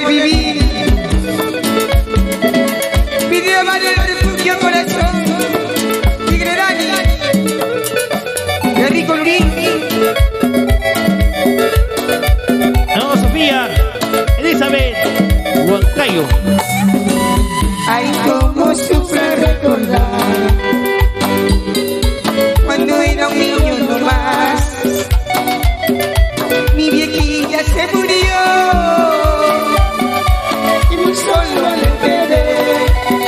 vivir. Pidió Mario el refugio corazón. Tigre Dani, Enrico Lurín. No, Sofía, Elizabeth, Huancayo. Ay, cómo sufre recordar cuando era un niño nomás. Mi viejilla se murió y muy solo le quedé.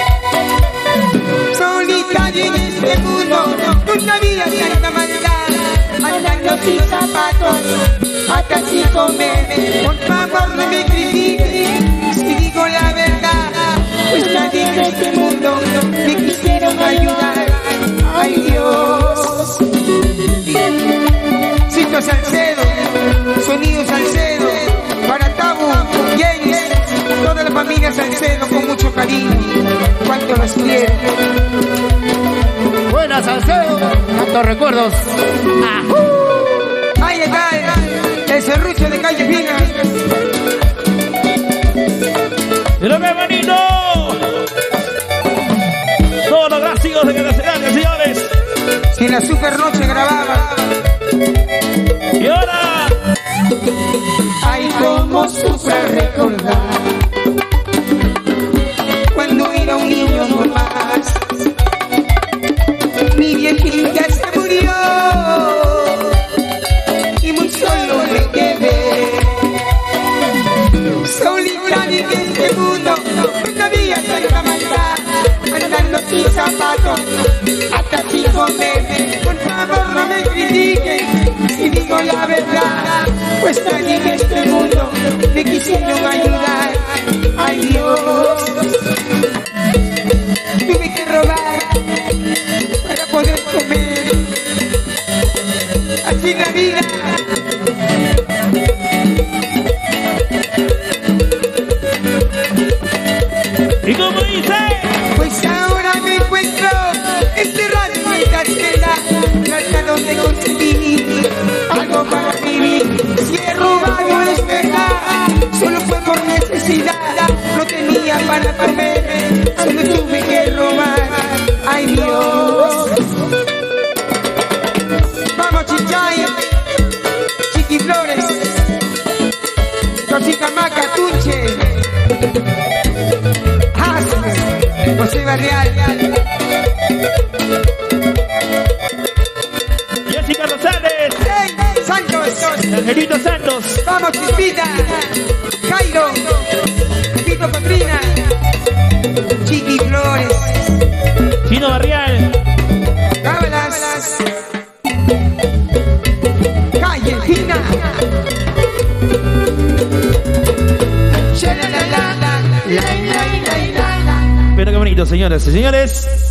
Solitario en este mundo, nunca había tanta maldad. Andando sin zapatos, hasta sin comer. Por favor no me critiquen si digo la verdad, pues nadie en este mundo me quisieron ayudar. Ay Dios. Cito Salcedo, sonido Salcedo, para Tabu, James, toda la familia Salcedo con mucho cariño. Cuánto los quiero. Buenas, Salcedo. Tantos recuerdos. Ahí está el serrucho de Calle Fina. ¡Pero qué bonito! Todos los gráficos de Canacenario, señores. Si en la Super Noche grababa. Y ahora, Ay, cómo sufre recordar cuando era un niño nomás. Mi viejita se murió y muy solo me quedé. Solitario en este mundo, no había tanta maldad. Andando sin zapatos, hasta sin comer. Por favor no me critiquen si digo la verdad, pues nadie en este mundo me quisieron ayudar. Ay Dios, tuve que robar para poder comer. Así la vida. ¿y cómo dice? Pues ahora me encuentro encerrado en esta celda, tratando de conseguir algo para vivir. Si he robado es verdad, solo fue por necesidad. No tenía para comer, solo tuve que robar. Ay Dios. Vamos Chichay, Chiqui Flores, Rosita Maca, Tunche, José Barrial, Jessica Rosales, hey, Santos, Angelito Santos. vamos Chispita, Jairo, Pito Patrina, Chiqui Flores, Chino Barrial, Cábalas, Calle Fina, Shalalala, la. pero qué bonito, señoras y señores.